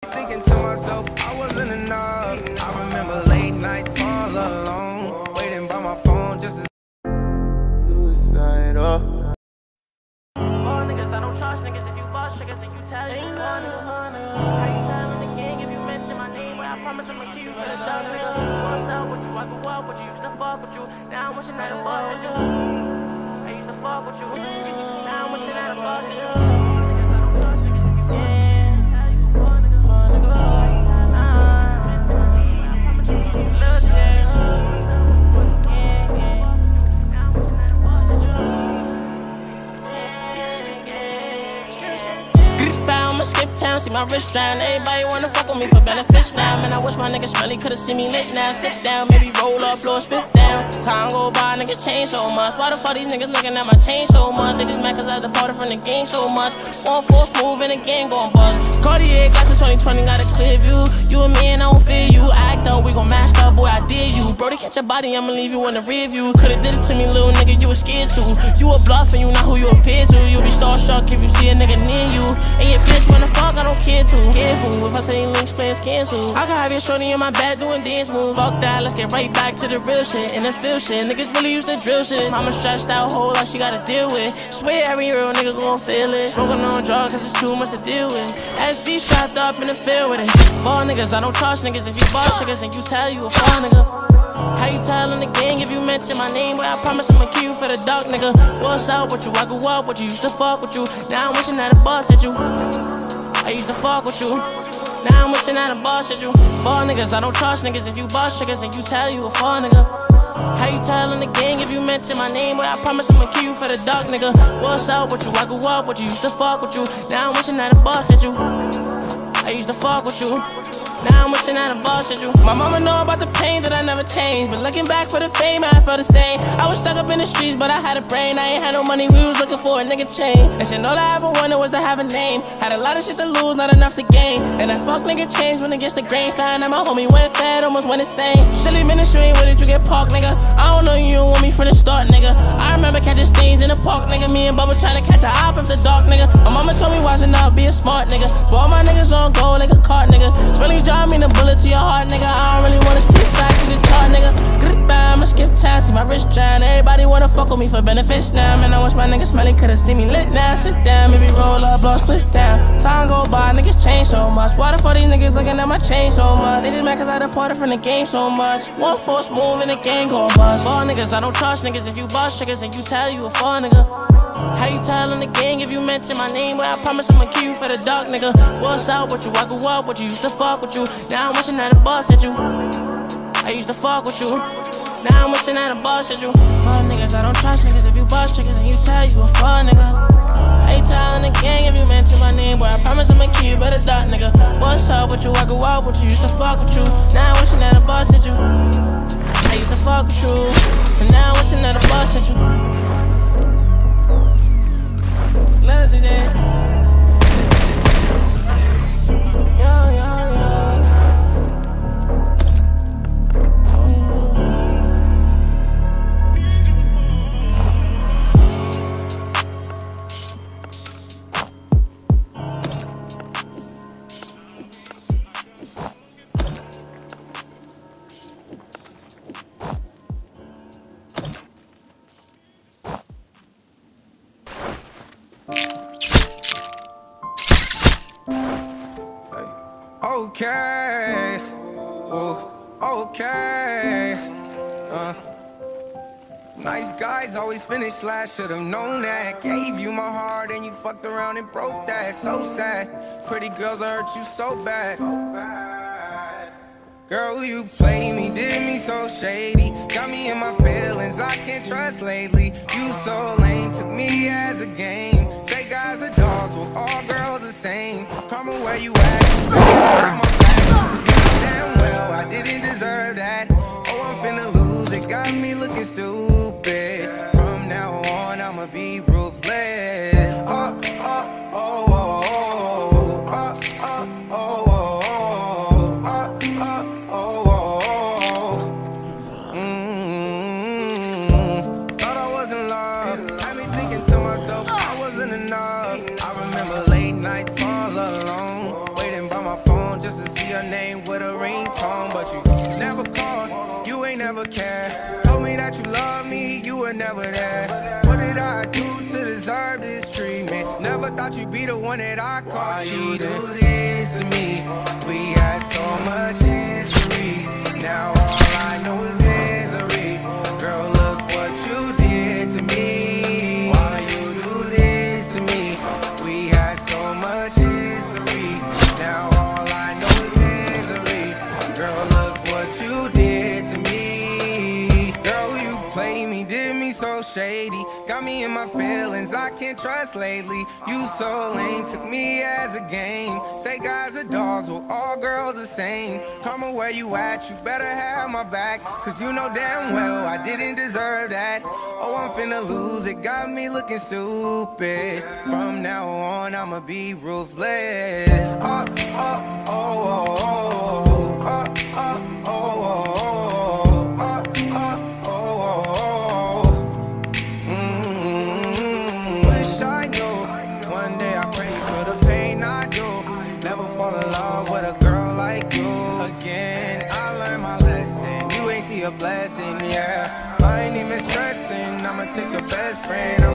thinking to myself, I wasn't enough. I remember late nights all alone, waiting by my phone just to suicidal. Four niggas, I don't trust niggas. If you bust niggas, then you tell you one nigga. How you telling the gang if you mention my name? Well, I promise I'ma keep you for the dog nigga. What's up with you? I grew up with you, used to fuck with you. Now I'm wishing that I fuck with you. I used to fuck with you. Now I'm wishing that I fuck with you. I'ma skip town, see my wrist drown. Everybody wanna fuck with me for benefits now. Man, I wish my niggas smelly could've seen me lit now. Sit down, maybe roll up, blow a spiff down. Time go by, niggas change so much. Why the fuck these niggas looking at my chain so much? They just mad cause I departed from the game so much. 1-4 smooth and the game gon' bust. Cartier glass in 2020, got a clear view. You and me and I don't fear you. Act up, we gon' mash up, boy, I dare you. Bro, to catch your body, I'ma leave you in the rear view. Could've did it to me, little nigga, you was scared to. You a bluff and you not who you appear to. You be starstruck if you see a nigga near you. And your bitch wanna fuck, I don't care to. Careful, if I say links, plans cancel. I can have your shorty in my bed doing dance moves. Fuck that, let's get right back to the real shit. And the feel shit, niggas really used to drill shit. Mama stressed out, whole lot she gotta deal with. Swear every real nigga gon' feel it. Smoking on drugs, cause it's too much to deal with. SB strapped up in the field with it. Four niggas, I don't trust niggas. If you bust niggas, then you tell you a four nigga. How you telling the gang if you mention my name? Well, I promise I'ma kill you for the dog, nigga. What's up with you? I grew up with you, used to fuck with you. Now I'm wishing that a boss at you. I used to fuck with you. Now I'm wishing that a boss at you. Four niggas, I don't trust niggas. If you bust niggas, then you tell you a four nigga. How you telling the gang if you mention my name? Well, I promise I'ma kill you for the dog, nigga. What's up with you? I grew up with you, used to fuck with you. Now I'm wishing that a boss at you. I used to fuck with you. Now I'm wishing that a boss at you. My mama know about the pain that I never changed, but looking back for the fame, I felt the same. I was stuck up in the streets, but I had a brain. I ain't had no money, we was looking for a nigga chain. And shit, all I ever wanted was to have a name. Had a lot of shit to lose, not enough to gain. And that fuck nigga changed when it gets the grain. Found out my homie went fat, almost went insane. Silly ministry, where did you get parked, nigga? I don't know you want me from the start, nigga. I remember catching stains in the park, nigga. Me and Bubba trying to catch a op after dark, nigga. My mama told me watching out, be a smart nigga. For all my niggas on go like a cart, nigga. Spelling job mean a bullet to your heart, nigga. I don't really wanna speak facts in the chart, nigga. Goodbye, I'ma skip town, see my wrist drown. Everybody wanna fuck with me for benefits now. Man, I wish my niggas smelly could've seen me lit now. Sit down, maybe roll up, blow a split down. Time go by, niggas change so much. Why the fuck these niggas looking at my chain so much? They just mad cause I departed from the game so much. 1-4 smooth and the gang gon' bust. Four niggas, I don't trust niggas. If you bust niggas, then you tell you a four nigga. How you telling the gang if you mention my name? Well, I promise I'ma kill you for the dog, nigga. What's up with you? I grew up with you, used to fuck with you. Now I'm wishing that a boss at you. I used to fuck with you. Now I'm wishing that a boss at you. Four niggas, I don't trust niggas. If you bust niggas, then you tell you a four nigga. How you telling the gang if you mention my name? Well, I promise I'ma kill you for the dog, nigga. What's up with you? I grew up with you, used to fuck with you. Now I'm wishing that a boss at you. I used to fuck with you, and now I'm wishing that a boss at you. Love today. Okay, ooh, okay. Nice guys always finish last, should've known that. Gave you my heart and you fucked around and broke that. So sad, pretty girls I hurt you so bad. Girl, you played me, did me so shady. Got me in my feelings, I can't trust lately. You so lame, took me as a game. Say guys are dogs, well all girls the same. Karma where you at? Damn well, I didn't deserve that. Oh, I'm finna lose it, got me looking stupid. From now on, I'ma be ruthless. Oh, oh, oh, oh, oh, oh, oh, oh. Enough. I remember late nights all alone, waiting by my phone just be the one that I call cheating. Why you do this to me? We had so much history. Now all I know is misery. Girl, look what you did to me. Why you do this to me? We had so much history. Now all I know is misery. Girl, look what you did to me. Girl, you played me, did me so shady. Got me in my feelings, I can't trust lately. You so lame, took me as a game. Say guys are dogs, well all girls the same. Karma, where you at? You better have my back, cause you know damn well I didn't deserve that. Oh, I'm finna lose it, got me looking stupid. From now on, I'ma be ruthless. Oh, oh, oh, oh, oh, oh, oh, oh, oh. Never fall in love with a girl like you again. I learned my lesson. You ain't see a blessing, yeah. I ain't even stressing. I'ma take your best friend.